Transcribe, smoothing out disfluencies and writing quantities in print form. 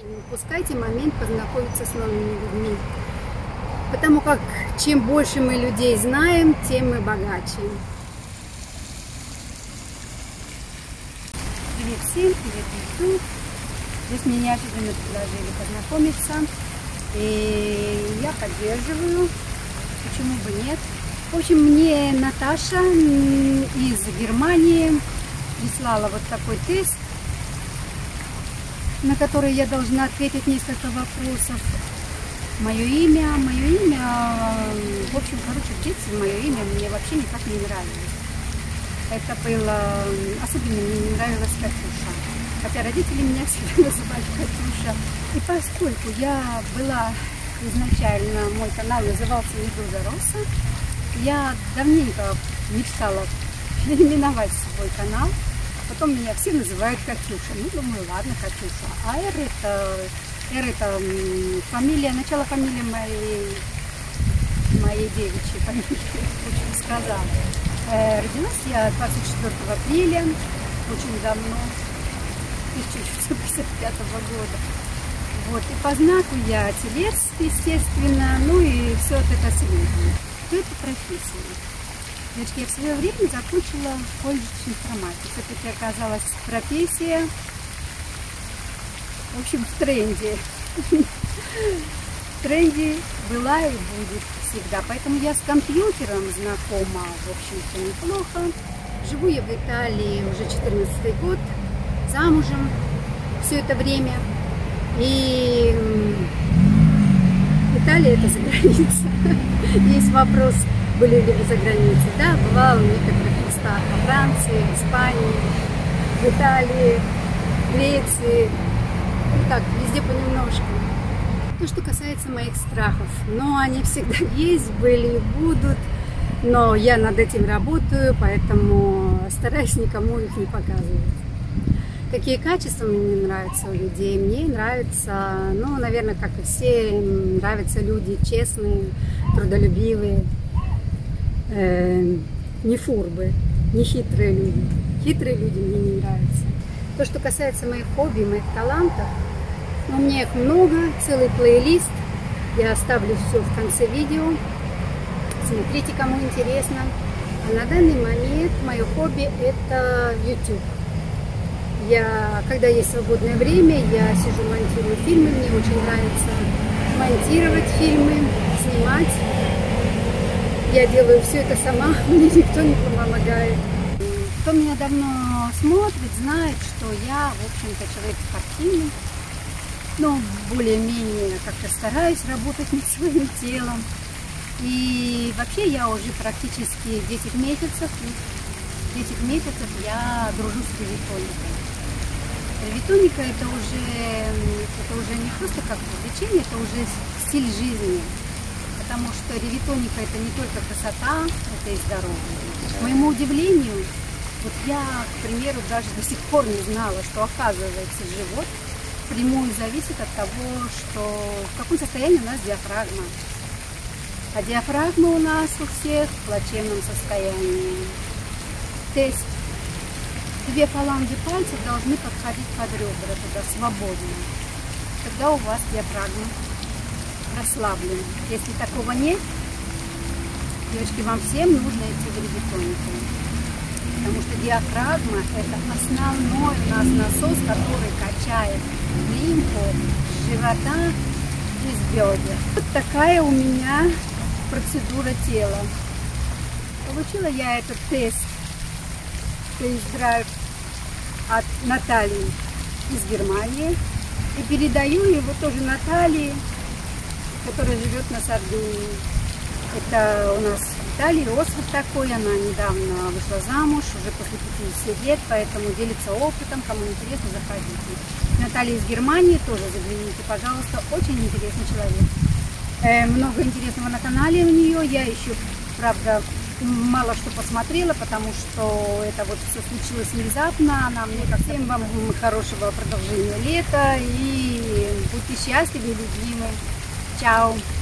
Не упускайте момент познакомиться с новыми людьми. Потому как чем больше мы людей знаем, тем мы богаче. Привет всем, привет YouTube. Здесь мне неожиданно предложили познакомиться. И я поддерживаю. Почему бы нет? В общем, мне Наташа из Германии прислала вот такой тест, на который я должна ответить несколько вопросов. Мое имя, в общем, в детстве мое имя мне вообще никак не нравилось. Это было, особенно мне не нравилась Катюша. Хотя родители меня всегда называли Катюша. И поскольку я была изначально, мой канал назывался Медуза Росса, я давненько мечтала переименовать свой канал. Потом меня все называют Катюша. Ну, думаю, ладно, Катюша. А Эр это фамилия, начало фамилии моей девичьей фамилии, очень сказала. Родилась я 24 апреля, очень давно, 1955 года. Вот, и по знаку я телец, естественно, ну и все это связано. Что это профессия? Девочки, я в свое время закончила колледж информатики. Все-таки оказалась профессия, в общем, в тренде. В тренде была и будет всегда. Поэтому я с компьютером знакома, в общем-то, неплохо. Живу я в Италии уже 14-й год, замужем все это время. И Италия — это за граница. Есть вопрос, были ли вы за границей? Да, бывала в некоторых местах, во Франции, в Испании, в Италии, в Греции. Ну так, везде понемножку. То, что касается моих страхов, но они всегда есть, были и будут. Но я над этим работаю, поэтому стараюсь никому их не показывать. Какие качества мне нравятся у людей? Мне нравится, ну, наверное, как и все, нравятся люди честные, трудолюбивые, не фурбы, не хитрые люди. Хитрые люди мне не нравятся. То, что касается моих хобби, моих талантов, у меня их много, целый плейлист. Я оставлю все в конце видео. Смотрите, кому интересно. А на данный момент мое хобби — это YouTube. Когда есть свободное время, я сижу, монтирую фильмы. Мне очень нравится монтировать фильмы, снимать. Я делаю все это сама, мне никто не помогает. Кто меня давно смотрит, знает, что я, в общем-то, человек спортивный. Но более-менее как-то стараюсь работать над своим телом. И вообще я уже практически 10 месяцев я дружу с ревитоникой. Ревитоника это уже не просто как увлечение, это уже стиль жизни. Потому что ревитоника это не только красота, это и здоровье. К моему удивлению, вот я, к примеру, даже до сих пор не знала, что, оказывается, живот впрямую зависит от того, в каком состоянии у нас диафрагма. А диафрагма у нас у всех в плачевном состоянии. Тест. 2 фаланги пальцев должны подходить под ребра туда свободно. Тогда у вас диафрагма расслаблена. Если такого нет, девочки, вам всем нужно идти в ревитонику. Потому что диафрагма — это основной у нас насос, который качает лимфу с живота и с бедер. Вот такая у меня процедура тела. Получила я этот тест-драйв от Натальи из Германии. И передаю его тоже Наталье, которая живет на Сардинии. Это у нас в Италии остров такой, она недавно вышла замуж, уже после 50 лет, поэтому делится опытом, кому интересно, заходите. Наталья из Германии, тоже загляните, пожалуйста, очень интересный человек. Много интересного на канале у нее, я еще, правда, мало что посмотрела, потому что это вот все случилось внезапно. Она мне как всем вам хорошего продолжения лета и будьте счастливы, любимы. Чао!